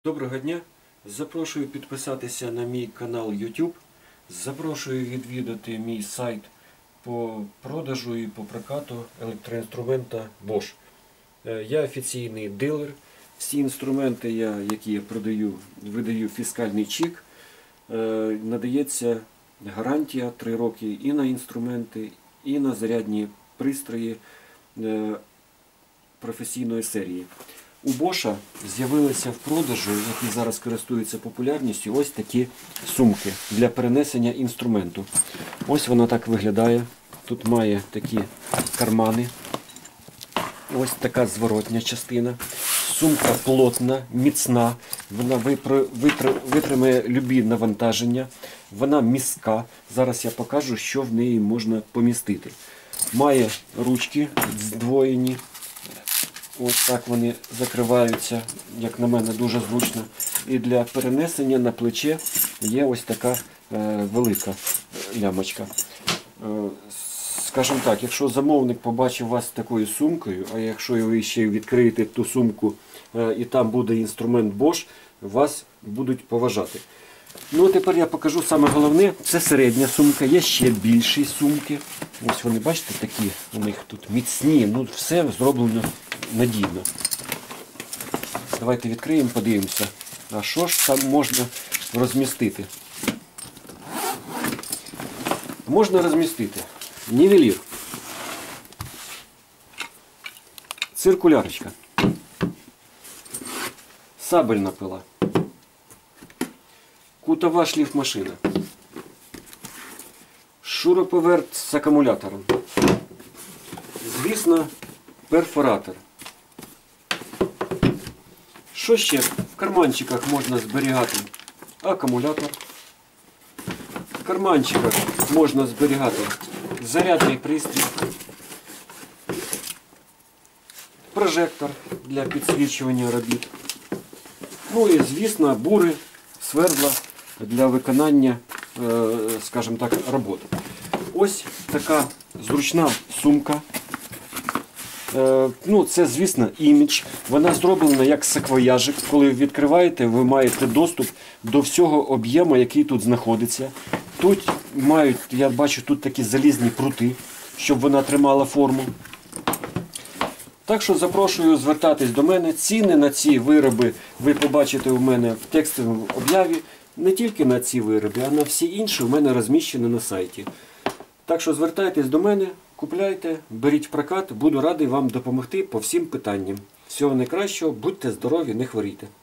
Доброго дня! Запрошую підписатися на мій канал YouTube. Запрошую відвідати мій сайт по продажу і по прокату електроінструмента Bosch. Я офіційний дилер. Всі інструменти, які я продаю, видаю фіскальний чек. Надається гарантія 3 роки і на інструменти, і на зарядні пристрої професійної серії. У Bosch з'явилися в продажу, які зараз користуються популярністю, ось такі сумки для перенесення інструменту. Ось вона так виглядає. Тут має такі кармани. Ось така зворотня частина. Сумка плотна, міцна, вона витримає любі навантаження. Вона містка. Зараз я покажу, що в неї можна помістити. Має ручки здвоєні. Ось так вони закриваються, як на мене, дуже зручно. І для перенесення на плече є ось така велика лямочка. Скажімо так, якщо замовник побачив вас з такою сумкою, а якщо ви ще відкриєте ту сумку і там буде інструмент Bosch, вас будуть поважати. Ну, тепер я покажу саме головне, це середня сумка, є ще більші сумки. Ось вони, бачите, такі у них тут міцні, ну все зроблено надійно. Давайте відкриємо, подивимося, а що ж там можна розмістити. Можна розмістити нівелір, циркулярочка, сабельна пила, кутова шліфмашина, шуруповерт з акумулятором, звісно, перфоратор. Що ще? В карманчиках можна зберігати акумулятор. В карманчиках можна зберігати зарядний пристрій, прожектор для підсвічування робіт. Ну і, звісно, бури, свердла для виконання, скажімо так, роботи. Ось така зручна сумка. Ну, це, звісно, імідж. Вона зроблена як саквояжик. Коли ви відкриваєте, ви маєте доступ до всього об'єму, який тут знаходиться. Тут мають, я бачу, тут такі залізні прути, щоб вона тримала форму. Так що запрошую звертатись до мене. Ціни на ці вироби ви побачите у мене в текстовому об'яві. Не тільки на ці вироби, а на всі інші у мене розміщені на сайті. Так що звертайтесь до мене, купляйте, беріть в прокат, буду радий вам допомогти по всім питанням. Всього найкращого, будьте здорові, не хворійте.